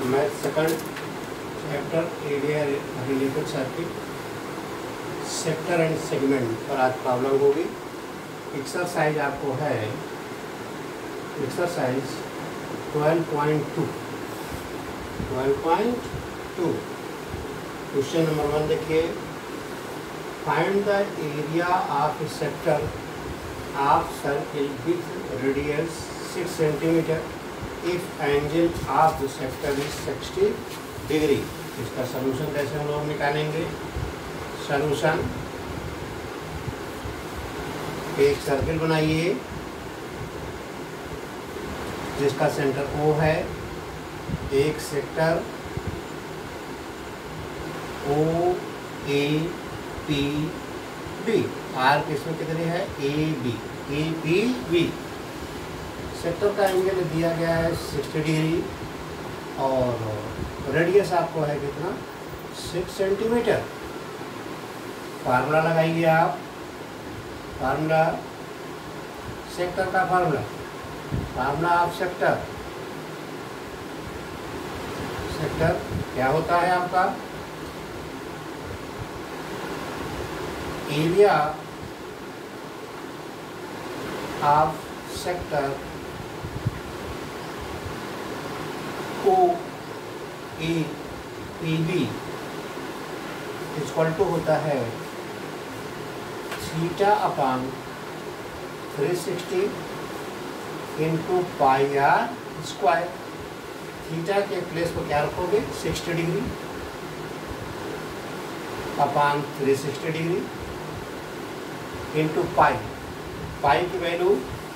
Math second chapter area related circuit sector and segment पर आज problem होगी। Exercise आपको है एक्सरसाइज 12.2 क्वेश्चन नंबर 1 देखिए। Find the area of a sector of circle with radius 6 centimetre if angle of the sector is 60 degree. इसका solution कैसे हम लोग निकालेंगे? सलूशन, एक सर्किल बनाइए जिसका सेंटर O है, एक सेक्टर OAPB, आर किसमें कितनी है? APB। सेक्टर का एंगल दिया गया है 60 डिग्री और रेडियस आपको है कितना? 6 सेंटीमीटर। फार्मूला लगाइए आप, फार्मूला सेक्टर का फार्मूला ऑफ सेक्टर क्या होता है आपका? Area of sector OAPB equal to होता है theta upon 360 into pi r square. Theta के प्लेस पर क्या रखोगे? 60 degree upon 360 degree into pi की value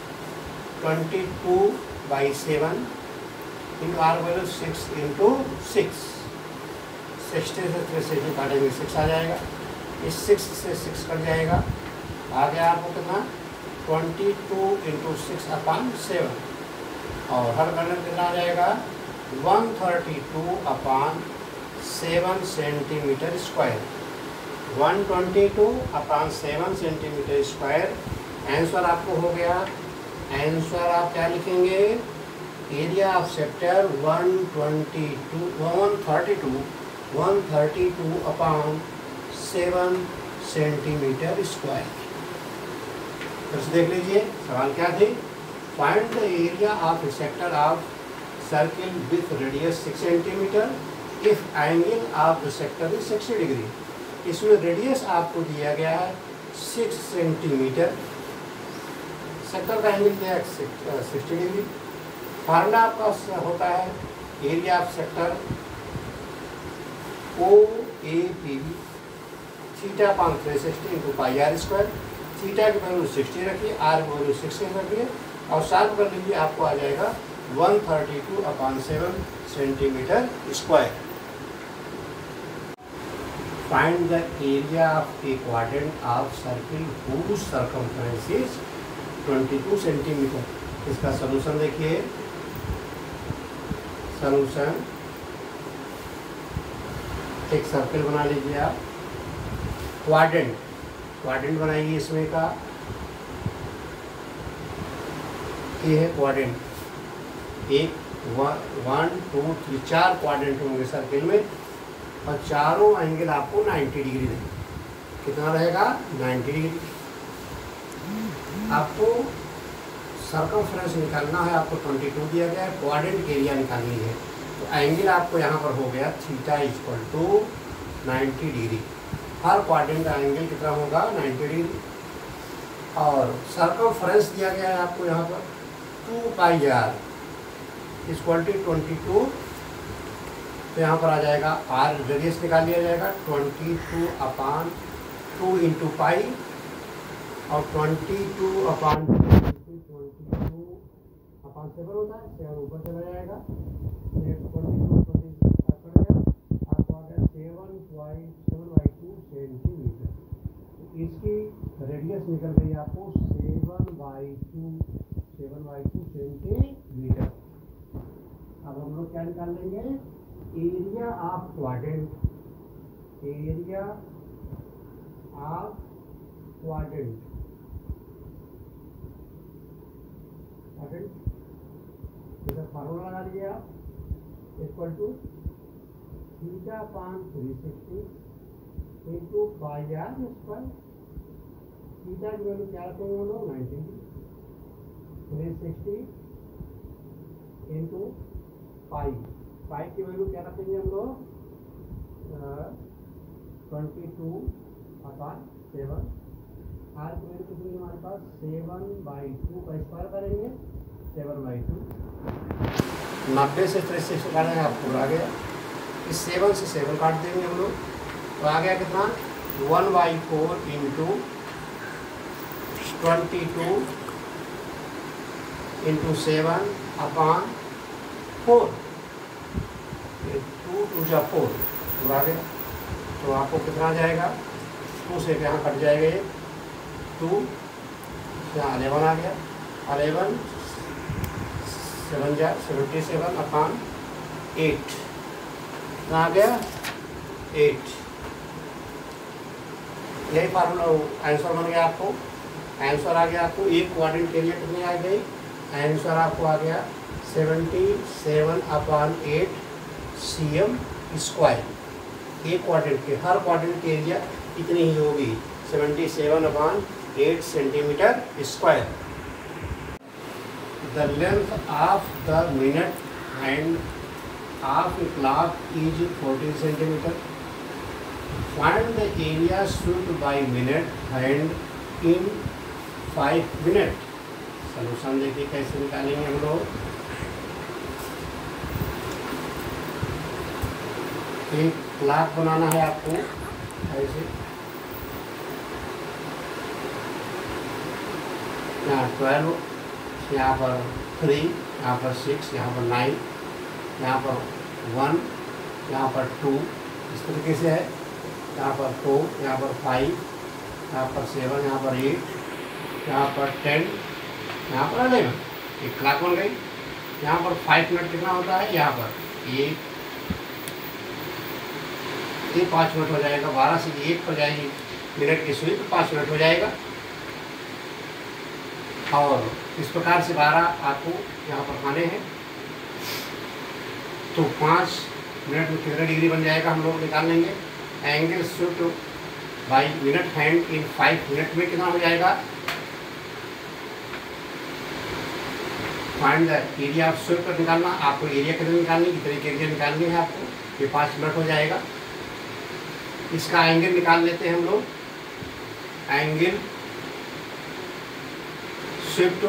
22/7 into r value 6 into 6। 60 से 360 काटेंगे 6 आ जाएगा, इस 6 से 6 कट जाएगा, आ गया आपको कितना? 22 इंटू 6/7 और हर करने कितना आ जाएगा? 132/7 centimetre square. 122/7 centimetre square answer आपको हो गया। आंसर आप क्या लिखेंगे? Area of sector 132/7 centimetre square. फिर से देख लीजिए सवाल क्या थे। Find the area of a sector of circle with radius 6 centimetre if angle of the sector is 60 degree. इसमें रेडियस आपको दिया गया है 6 सेंटीमीटर, सेक्टर का एंगल दिया है 60 डिग्री। फार्मूला आपका होता है area of sector OAPB theta upon 360 into pi r square. Theta की वैल्यू 60 रखिए, आर की वैल्यू 6 रखिए और साथ कर लीजिए, आपको आ जाएगा 132/7 centimetre square. Find the area of a quadrant of circle whose circumference is 22 centimetre. इसका सलूशन देखिए। सलूशन, एक सर्किल बना लीजिए आप, क्वाड्रेंट बनाइए इसमें का। ये है क्वाड्रेंट, 1 2 3 4 क्वाड्रेंट होंगे सर्किल में और चारों एंगल आपको 90 डिग्री देंगे। कितना रहेगा? 90 डिग्री। आपको सर्कमफ्रेंस निकालना है, आपको 22 दिया गया है, क्वाड्रेंट एरिया निकालनी है। तो एंगल आपको यहाँ पर हो गया थीटा इक्वल टू 90 डिग्री। हर क्वाड्रेंट का एंगल कितना होगा? 90 डिग्री। और सर्कमफ्रेंस दिया गया है आपको यहाँ पर 2 पाई आर इक्वल टू 22। तो यहाँ पर आ जाएगा आर रेडियस निकाल लिया जाएगा 22/2 इंटू पाई और 22/7 होता है, 7 ऊपर चला जाएगा, 7.72 सेंटीमीटर। इसकी रेडियस निकल गई आपको 7/2 सेंटीमीटर। अब हम लोग क्या निकाल लेंगे? एरिया ऑफ क्वाड्रेंट, फार्मूला लगा लीजिए आप। Equal to theta upon 360 into pi r square. Theta की वैल्यू क्या रखेंगे हम लोग 90, 360 इंटू पाई, पाई की वैल्यू क्या रखेंगे हम लोग 22/7। आर की वैल्यू कितनी है हमारे पास 7/2 का स्क्वायर करेंगे 7/2। 90 से 360 काटेंगे आप पूरा आ गया। इस 7 से 7 काट देंगे हम लोग तो आ गया कितना 1/4 इंटू 22 इंटू 7/4, 2 2 जा 4 पूरा आ गया। तो आपको कितना आ जाएगा 2 से यहाँ कट जाएगा ये 2, यहाँ 11 आ गया। 11 7 जा 77/8 कितना आ गया 8। यही फार्मूला आंसर बन गया आपको। आंसर आ गया आपको एक क्वाड्रेंट एरिया कितनी आ गई, आंसर आपको आ गया 77/8 cm स्क्वायर। एक क्वाड्रेंट के हर क्वाड्रेंट की एरिया इतनी ही होगी 77/8 centimetre square. The length of the minute hand of a clock is 14 centimetre. Find the area swept by minute hand in 5 minute. Solution देखिए कैसे निकालेंगे हम लोग। एक क्लॉक बनाना है आपको ऐसे, यहाँ 12, यहाँ पर 3, यहाँ पर 6, यहाँ पर 9, यहाँ पर 1, यहाँ पर 2, इस तरीके से है। यहाँ पर 4, यहाँ पर 5, यहाँ पर 7, यहाँ पर 8, यहाँ पर 10, यहाँ पर 11। एक क्लॉक बन गई। यहाँ पर 5 मिनट कितना होता है, यहाँ पर ये 5 मिनट हो जाएगा। 12 से 1 पर जाएगी मिनट की सुई तो 5 मिनट हो जाएगा। और इस प्रकार से 12 आपको यहाँ पर खाने हैं तो 5 मिनट में कितना डिग्री बन जाएगा हम लोग निकाल लेंगे। Angle swept by minute hand in 5 minute में कितना हो जाएगा। Find the area of swept निकालना, आपको एरिया कितनी निकालनी, कितनी एरिया निकालनी है आपको। ये 5 मिनट हो जाएगा। इसका एंगल निकाल लेते हैं हम लोग। Angle swept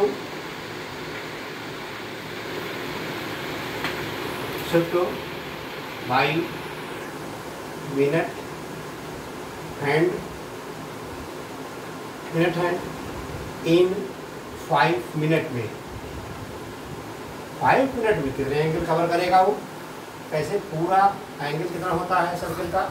by minute hand in 5 minute में। 5 मिनट में कितने एंगल कवर करेगा वो, कैसे पूरा एंगल कितना होता है सर्कल का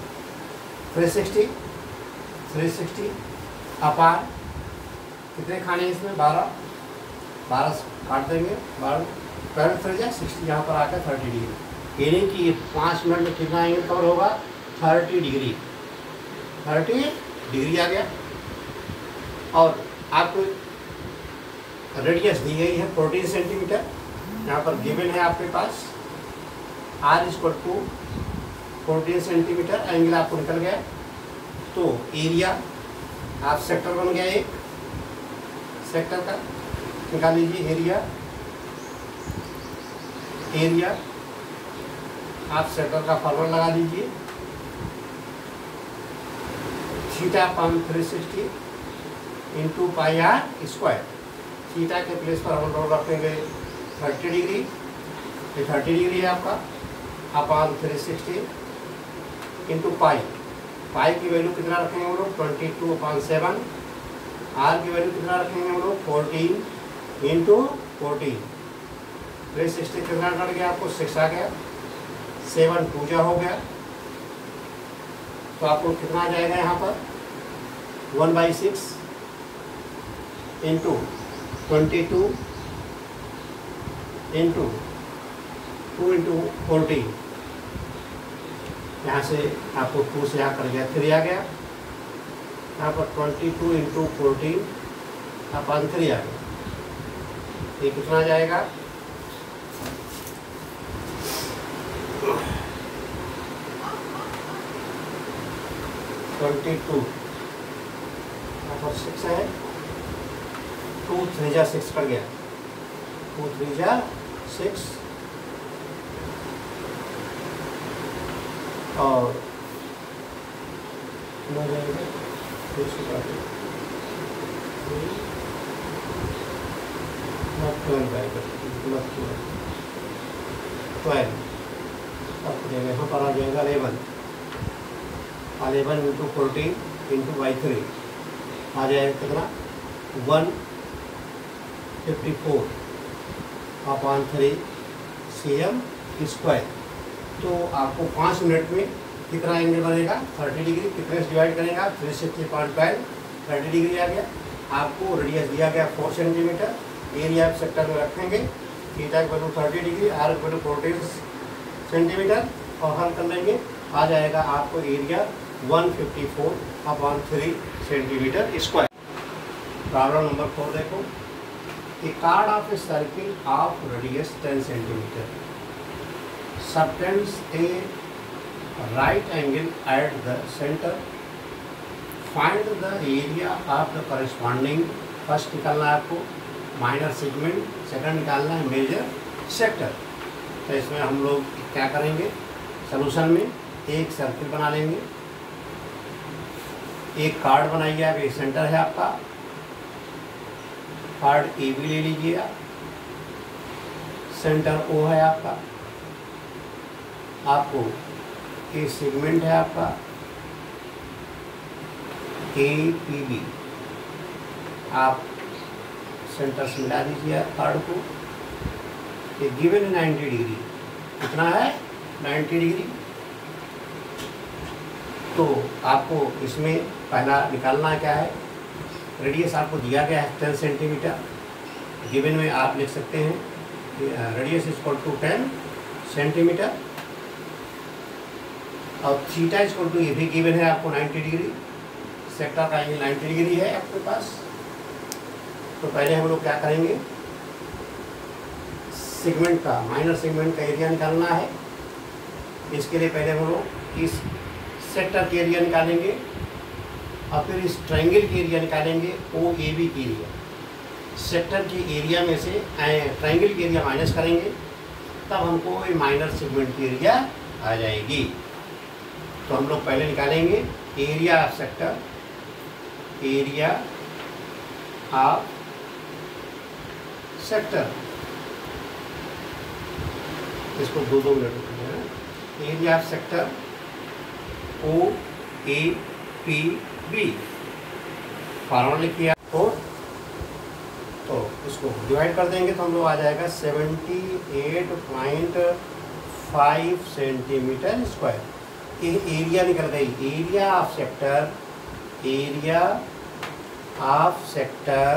360 अपार कितने खाने हैं इसमें 12 काट देंगे। 12 60 यहाँ पर आकर 30 डिग्री, यानी कि 5 मिनट में कितना एंगल कवर होगा 30 डिग्री। 30 डिग्री आ गया। और आपको रेडियस दी गई है 14 सेंटीमीटर। यहाँ पर गिवन है आपके पास R = 14 सेंटीमीटर। एंगल आपको निकल गया। तो एरिया आप सेक्टर बन गया, एक सेक्टर का निकाल लीजिए। एरिया आप सेक्टर का फॉर्मूला लगा लीजिए। θ/360 into pi r square. Theta के प्लेस पर हम लोग रखेंगे 30 डिग्री। ये 30 डिग्री है आपका अपान 360 इंटू पाई। पाई की वैल्यू कितना रखेंगे हम लोग 22/7। आर की वैल्यू कितना रखेंगे हम लोग 14 इंटू 14। 360 कितना कट गया आपको 6 आ गया। 7 2 जा हो गया। तो आपको कितना आ जाएगा यहाँ पर 1/6 इंटू 22 इंटू 2 इंटू 14। यहाँ से आपको 2 से यहाँ कर गया 3 आ गया। यहाँ पर 22 इंटू 14 अपान 3 आ गया। ये कितना आ जाएगा 22 यहाँ पर 6 है, 2 3 जा 6 कट गया, 2 3 जा 6 और हो जाएगा 12 अब यहाँ पर आ जाएगा 11 इंटू 14 इंटू बाई 3 आ जाएगा कितना 154 अपॉन 3 cm स्क्वायर। तो आपको 5 मिनट में कितना एंगल बनेगा 30 डिग्री, कितने से डिवाइड करेंगे आप 360.12 30 डिग्री आ गया। आपको रेडियस दिया गया 4 सेंटीमीटर, एरिया आप सेक्टर में रखेंगे, theta equal to 30 degree, r equal to 14 centimetre और हल कर लेंगे, आ जाएगा आपको area 154 upon 3 centimetre square. Problem number 4 देखो, a chord of a circle of radius 10 centimetre subtends a right angle at the center. Find the area of the corresponding, first निकालना है आपको माइनर सेगमेंट, सेकंड निकालना है major sector. तो इसमें हम लोग क्या करेंगे, सलूशन में एक सर्किल बना लेंगे, एक कार्ड बनाइए आप, ये सेंटर है आपका, कार्ड ए बी ले लीजिए आप, सेंटर ओ है आपका, आपको ये सेगमेंट है आपका ए पी बी, आप सेंटर से मिला दीजिए कार्ड को, ये गिवन 90 डिग्री, कितना है 90 डिग्री। तो आपको इसमें पहला निकालना क्या है, रेडियस आपको दिया गया है 10 सेंटीमीटर, गिवन में आप लिख सकते हैं रेडियस इक्वल टू 10 सेंटीमीटर और थीटा इक्वल टू ये भी गिवन है आपको 90 डिग्री, सेक्टर का एंगल 90 डिग्री है आपके पास। तो पहले हम लोग क्या करेंगे, सेगमेंट का माइनर सेगमेंट का एरिया निकालना है। इसके लिए पहले हम लोग इस सेक्टर के एरिया निकालेंगे और फिर इस ट्रायंगल के एरिया निकालेंगे, ओ ए बी के एरिया। सेक्टर के एरिया में से ट्रायंगल के एरिया माइनस करेंगे, तब हमको ये माइनर सेगमेंट की एरिया आ जाएगी। तो हम लोग पहले निकालेंगे area of sector, area of sector, इसको 2 मिनट रुकेंगे। Area of sector O A P B, formula लिखिए आपको, तो इसको डिवाइड कर देंगे तो हम लोग आ जाएगा 78.5 सेंटीमीटर स्क्वायर। ये एरिया निकल गई, area of sector, area of sector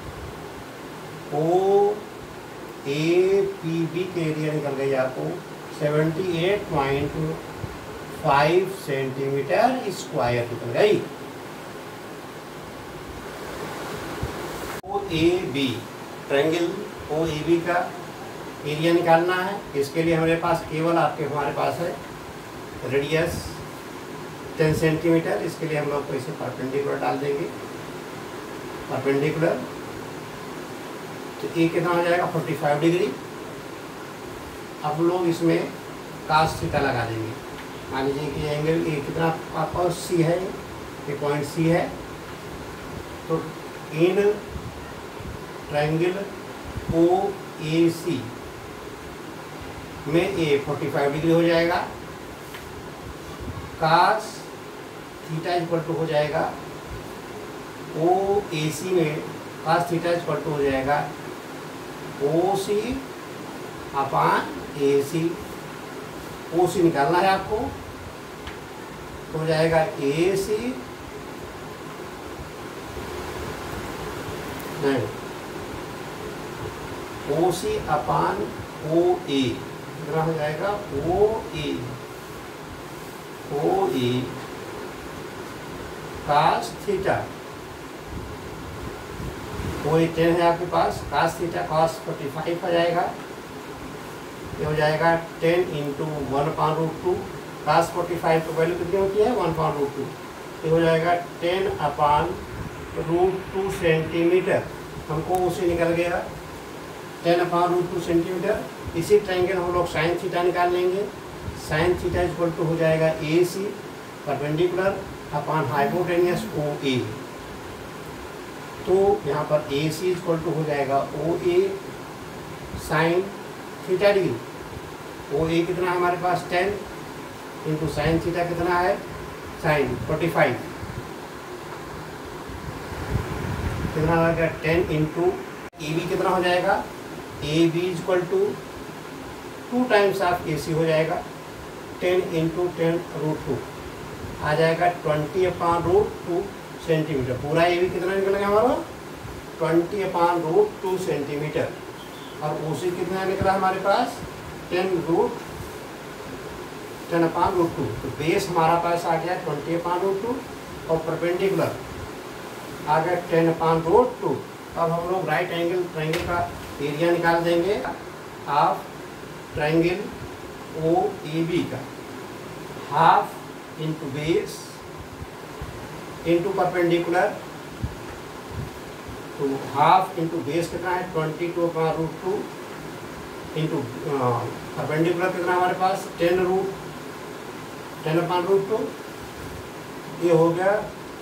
O A P B के एरिया निकल गई आपको 78.5 सेंटीमीटर स्क्वायर निकल गई। O A B triangle O A B का एरिया निकालना है। इसके लिए हमारे पास केवल हमारे पास है रेडियस 10 सेंटीमीटर। इसके लिए हम लोग को इसे परपेंडिकुलर डाल देंगे, परपेंडिकुलर, तो ए कितना हो जाएगा 45 डिग्री। अब लोग इसमें कास थीटा लगा देंगे, मान लीजिए कि एंगल ए कितना आपका सी है, ये पॉइंट सी है, तो इन ट्रायंगल ओ ए सी में ए 45 डिग्री हो जाएगा, कास थीटा इक्वल टू हो जाएगा ओ ए सी में कास थीटा इक्वल टू हो जाएगा ओ सी अपान ए सी। ओ सी निकालना है आपको, तो हो जाएगा ए सी नहीं ओ सी अपान ओ ए, कितना हो जाएगा ओ ए कास थीटा, ओ ए 10 है आपके पास, कास थीटा कॉस 45 आ जाएगा, ये हो जाएगा 10 इंटू 1/√2। कास 45 की वैल्यू कितनी होती है 1/√2, ये हो जाएगा 10/√2 सेंटीमीटर, हमको उसे निकल गया 10/√2 सेंटीमीटर। इसी ट्रायंगल हम लोग साइन थीटा निकाल लेंगे। साइन थीटा इक्वल टू हो जाएगा AC perpendicular upon hypotenuse OA। तो यहाँ पर AC इक्वल टू हो जाएगा OA sine theta degree. OA कितना है हमारे पास 10 इंटू साइन थीटा कितना है साइन 45, कितना आ गया 10 इंटू AB कितना हो जाएगा AB equal to 2 times of AC हो जाएगा 10 इंटू 10√2 आ जाएगा 20/√2 सेंटीमीटर। पूरा AB कितना निकलेगा हमारा 20/√2 सेंटीमीटर। और OC कितना निकला हमारे पास 10/√2। तो बेस हमारा पास आ गया 20/√2 और परपेंडिकुलर आ गया 10/√2। अब हम लोग राइट एंगल ट्रायंगल का एरिया निकाल देंगे ऑफ ट्रायंगल OAB का। Half into base into perpendicular, तो हाफ इंटू बेस कितना है 22/√2 इंटू परपेंडिकुलर कितना हमारे पास 10/√2। ये हो गया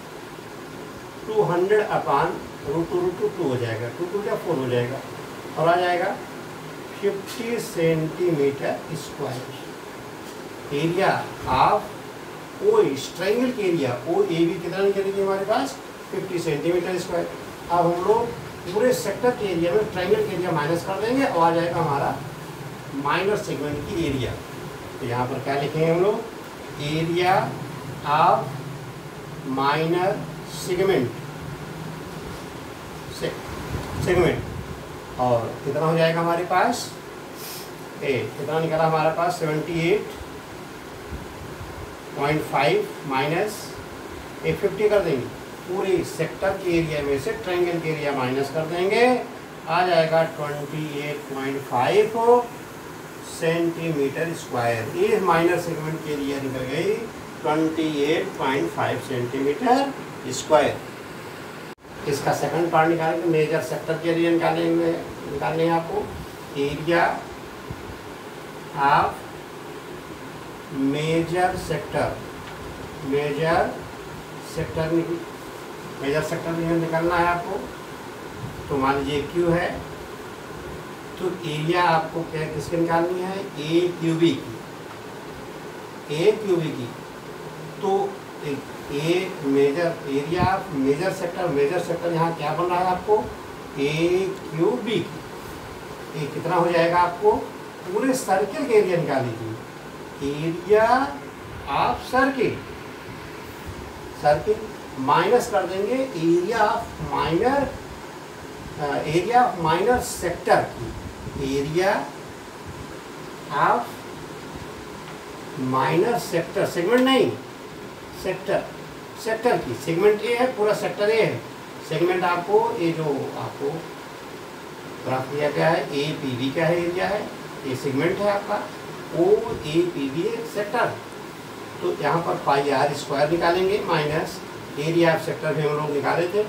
200/√2 हो जाएगा, 2 या 4 हो जाएगा और आ जाएगा 50 centimetre square. Area of triangle के एरिया OAB कितना निकलेगी हमारे पास 50 सेंटीमीटर स्क्वायर। अब हम लोग पूरे सेक्टर के एरिया में ट्रायंगल के एरिया माइनस कर देंगे और आ जाएगा हमारा माइनर सेगमेंट की एरिया। तो यहाँ पर क्या लिखेंगे हम लोग एरिया ऑफ माइनर सेगमेंट और कितना हो जाएगा हमारे पास कितना निकला हमारे पास 78.5 माइनस 50 कर देंगे। पूरे सेक्टर के एरिया में से ट्रायंगल के एरिया माइनस कर देंगे, आ जाएगा 28.5 सेंटीमीटर स्क्वायर। ये माइनर सेगमेंट के एरिया निकल गई 28.5 सेंटीमीटर स्क्वायर। इसका सेकंड पार्ट निकालेंगे, मेजर सेक्टर के एरिया निकालने हैं आपको। एरिया ऑफ मेजर सेक्टर निकालना है आपको। तो मान लीजिए Q है, तो एरिया आपको क्या किसकी निकालनी है AQB की। तो एरिया ऑफ मेजर सेक्टर यहाँ क्या बन रहा है आपको AQB की। ये कितना हो जाएगा आपको पूरे सर्किल के एरिया निकाल लीजिए। एरिया ऑफ सर्किल माइनस कर देंगे एरिया ऑफ माइनर सेक्टर की। Area of minor sector segment नहीं सेक्टर की। सेगमेंट ए है, पूरा सेक्टर ए है। सेगमेंट आपको ये जो आपको ग्राफ दिया गया है APB का है एरिया है, ये सेगमेंट है आपका OAPB सेक्टर। तो यहाँ पर πr² निकालेंगे माइनस एरिया ऑफ सेक्टर भी हम लोग निकाले थे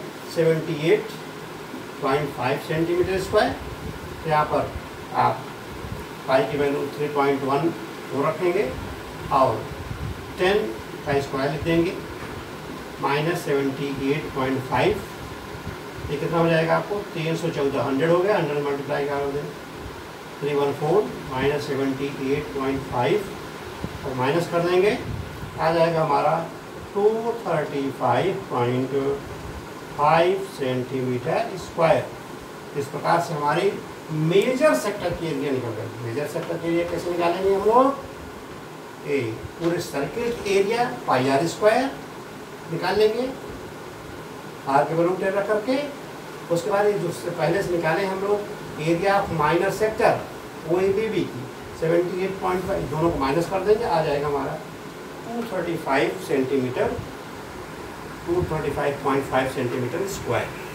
78.5 सेंटीमीटर स्क्वायर। तो यहाँ पर आप पाई की वैल्यू 3.1 रखेंगे और 10 का स्क्वायर लिख देंगे माइनस 78.5। ये कितना हो जाएगा आपको 314 100 हो गया, 100 मल्टीप्लाई कर दें 314 माइनस 78.5 और माइनस कर देंगे, आ जाएगा हमारा 235.5 सेंटीमीटर स्क्वायर। इस प्रकार से हमारी मेजर सेक्टर की एरिया निकल गई। मेजर सेक्टर की एरिया कैसे निकालेंगे हम लोग पूरे सर्किल की एरिया πr² निकाल लेंगे आर के वैल्यू रख करके। उसके बाद जो पहले से निकाले हम लोग area of minor sector OAPB की 78.5, दोनों को माइनस कर देंगे, आ जाएगा हमारा 235.5 सेंटीमीटर स्क्वायर।